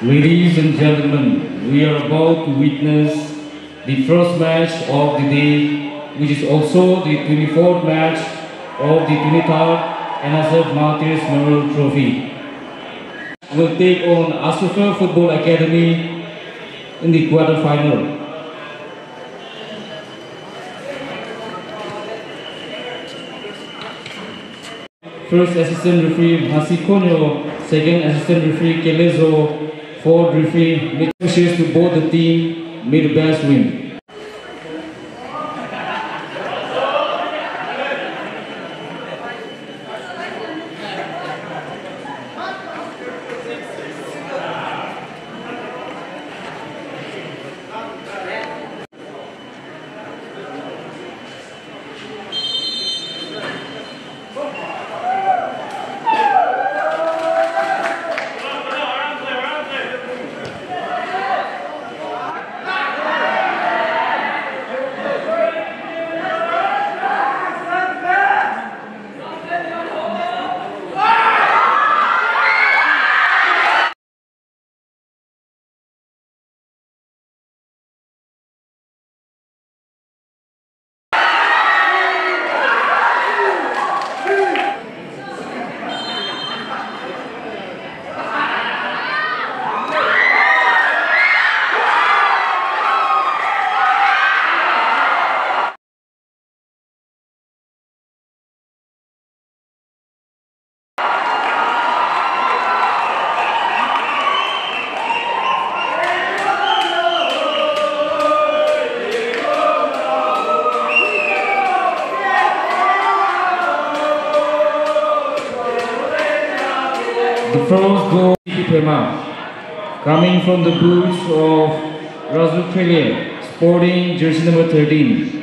Ladies and gentlemen, we are about to witness the first match of the day, which is also the 24th match of the 23rd NSF Martyrs Memorial Trophy. Will take on Asuka Football Academy in the quarter-final. First assistant referee Hasikonyo, second assistant referee Kelezo, fourth referee wishes to both the team may the best win. The first goal Pema, coming from the boots of Razu Trillier, sporting jersey number 13.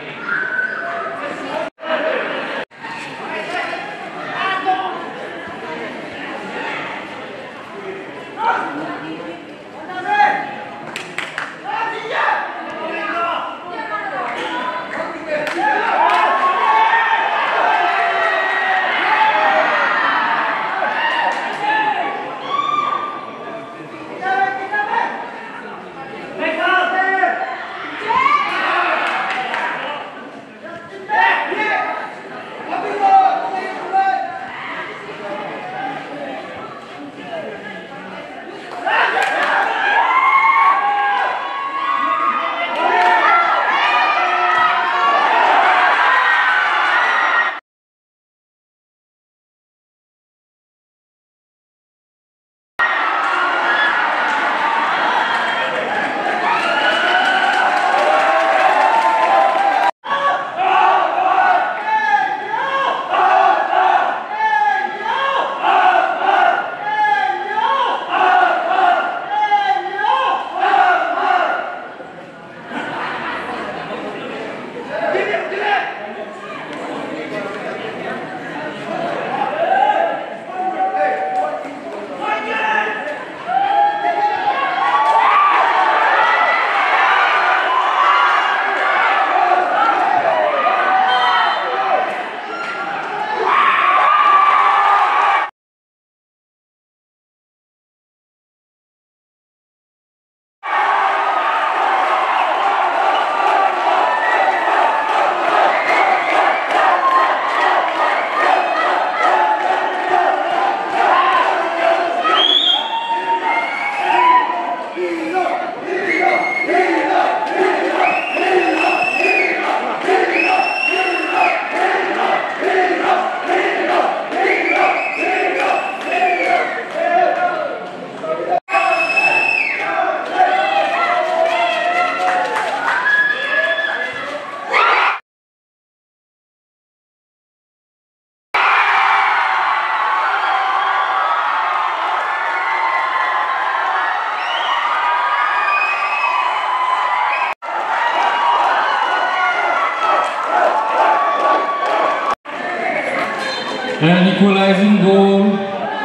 An equalizing goal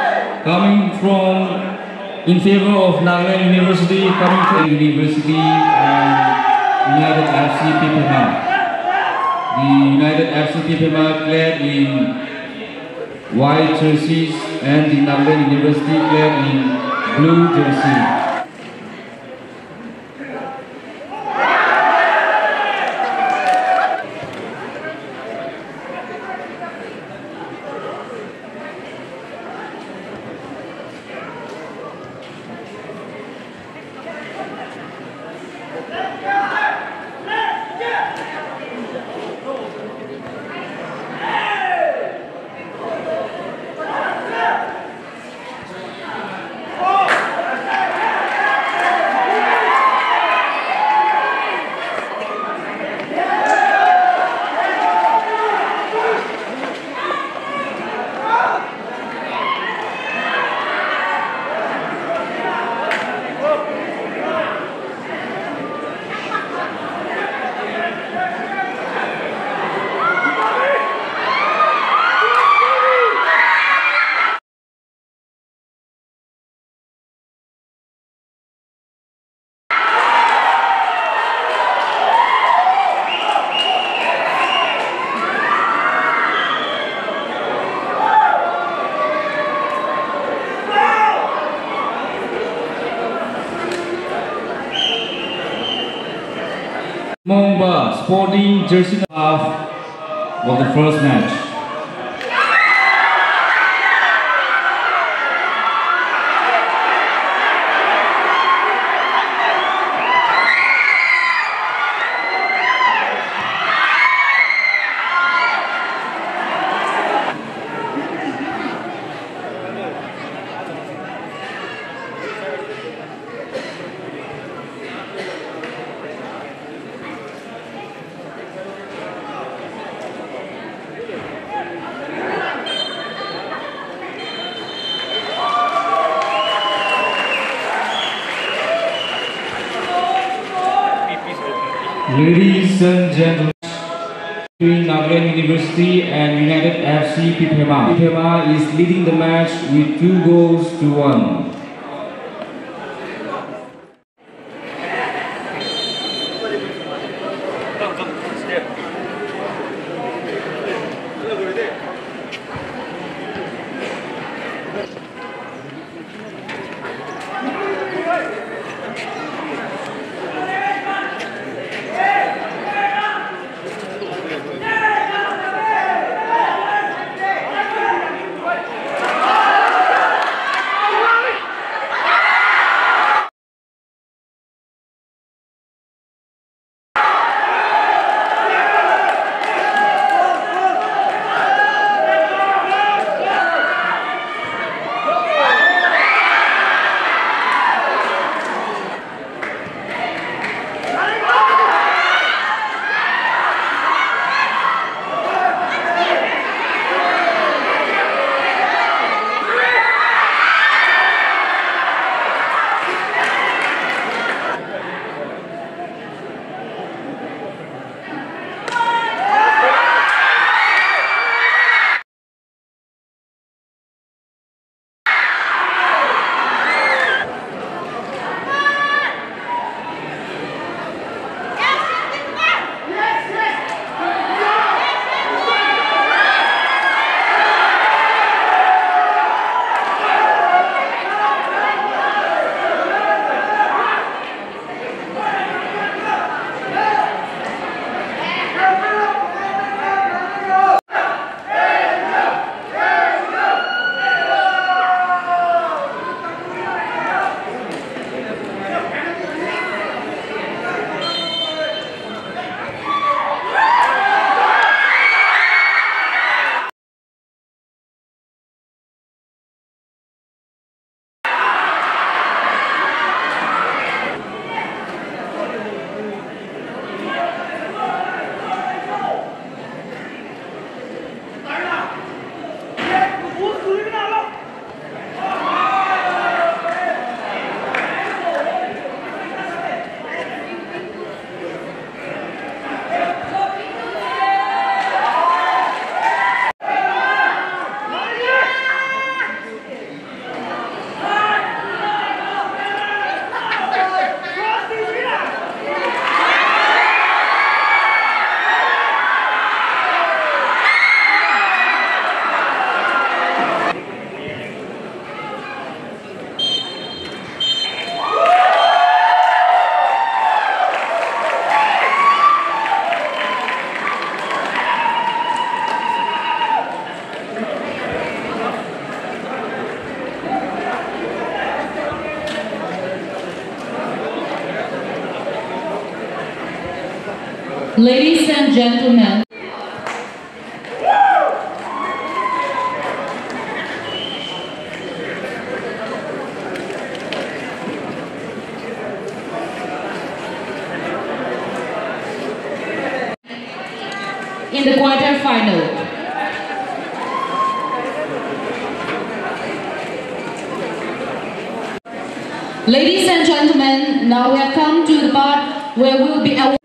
coming from in favor of Nagaland University, coming from University and United FC Pipema. The United FC Pipema clad in white jerseys and the Nagaland University clad in blue jersey. Mongba Sporting jersey half of the first match. Ladies and gentlemen, between Nagaland University and United FC Pipema. Pipema is leading the match with 2 goals to 1. Ladies and gentlemen, in the quarter-final. Ladies and gentlemen, now we have come to the part where we will be awarding